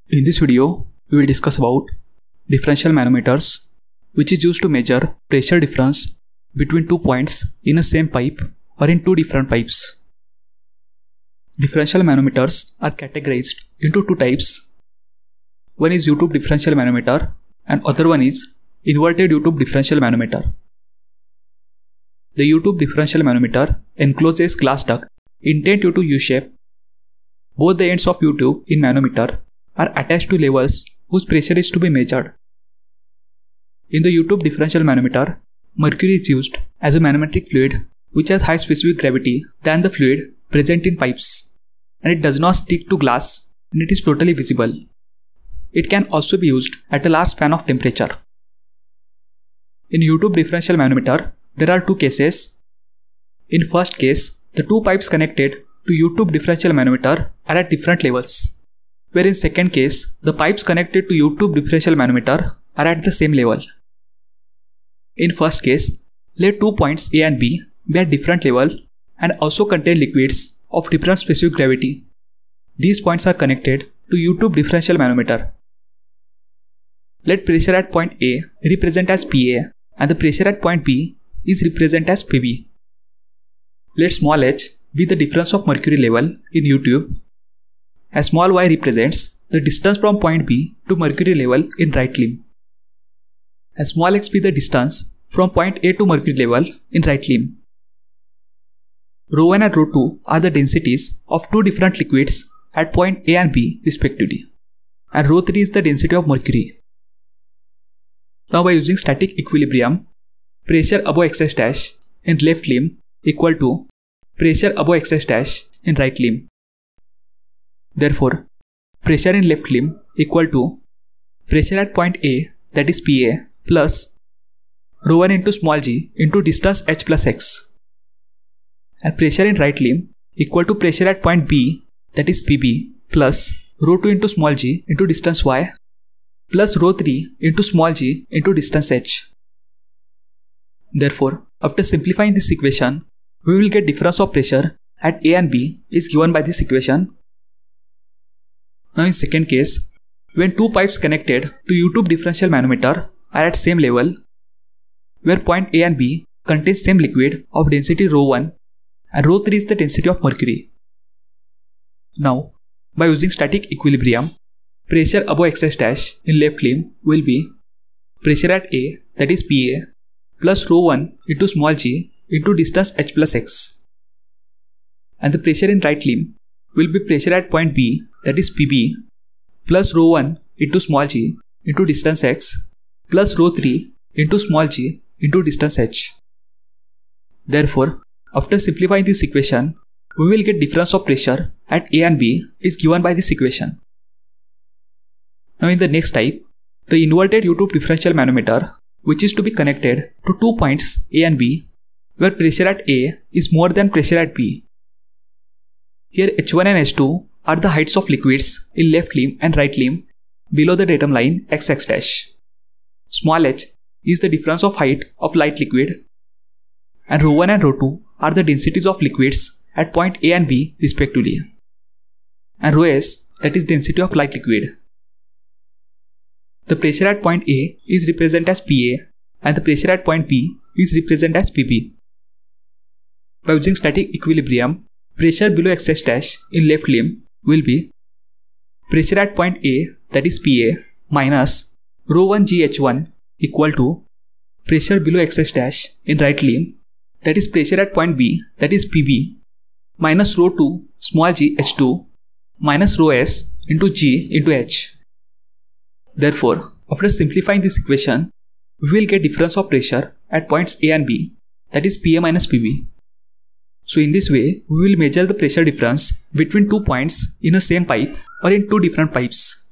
In this video, we will discuss about differential manometers, which is used to measure pressure difference between 2 points in a same pipe or in two different pipes. Differential manometers are categorized into two types. One is U-tube differential manometer and other one is inverted U-tube differential manometer. The U-tube differential manometer encloses glass duct intent due to U-shape. Both the ends of U-tube in manometer are attached to levels whose pressure is to be measured. In the U-tube differential manometer, mercury is used as a manometric fluid which has high specific gravity than the fluid present in pipes, and it does not stick to glass and it is totally visible. It can also be used at a large span of temperature. In U-tube differential manometer, there are two cases. In first case, the two pipes connected to U-tube differential manometer are at different levels, where in second case, the pipes connected to U-tube differential manometer are at the same level. In first case, let 2 points A and B be at different level and also contain liquids of different specific gravity. These points are connected to U-tube differential manometer. Let pressure at point A represent as PA and the pressure at point B is represented as PB. Let small h be the difference of mercury level in U-tube, as small y represents the distance from point B to mercury level in right limb, as small x be the distance from point A to mercury level in right limb. Rho1 and Rho2 are the densities of two different liquids at point A and B respectively, and Rho3 is the density of mercury. Now by using static equilibrium, pressure above xs dash in left limb equal to pressure above xs dash in right limb. Therefore, pressure in left limb equal to pressure at point A, that is PA, plus Rho1 into small g into distance h plus x, and pressure in right limb equal to pressure at point B, that is PB, plus Rho2 into small g into distance y, plus Rho3 into small g into distance h. Therefore, after simplifying this equation, we will get difference of pressure at A and B is given by this equation. Now in second case, when two pipes connected to U-tube differential manometer are at same level, where point A and B contains same liquid of density Rho1 and Rho3 is the density of mercury. Now, by using static equilibrium, pressure above xs dash in left limb will be pressure at A, that is PA, plus Rho1 into small g into distance h plus x, and the pressure in right limb will be pressure at point B, that is PB, plus Rho1 into small g into distance x, plus Rho3 into small g into distance h. Therefore, after simplifying this equation, we will get difference of pressure at A and B is given by this equation. Now in the next type, the inverted U-tube differential manometer, which is to be connected to 2 points A and B, where pressure at A is more than pressure at B. Here H1 and H2 are the heights of liquids in left limb and right limb below the datum line xx dash. Small h is the difference of height of light liquid, and Rho1 and Rho2 are the densities of liquids at point A and B respectively, and Rho s, that is density of light liquid. The pressure at point A is represented as PA and the pressure at point B is represented as PB. By using static equilibrium, pressure below xs dash in left limb will be pressure at point A, that is PA, minus Rho1 GH1 equal to pressure below xs dash in right limb, that is pressure at point B, that is PB, minus Rho2 small g H2 minus Rho s into g into h. Therefore, after simplifying this equation, we will get difference of pressure at points A and B, that is PA minus PB. So in this way, we will measure the pressure difference between 2 points in a same pipe or in two different pipes.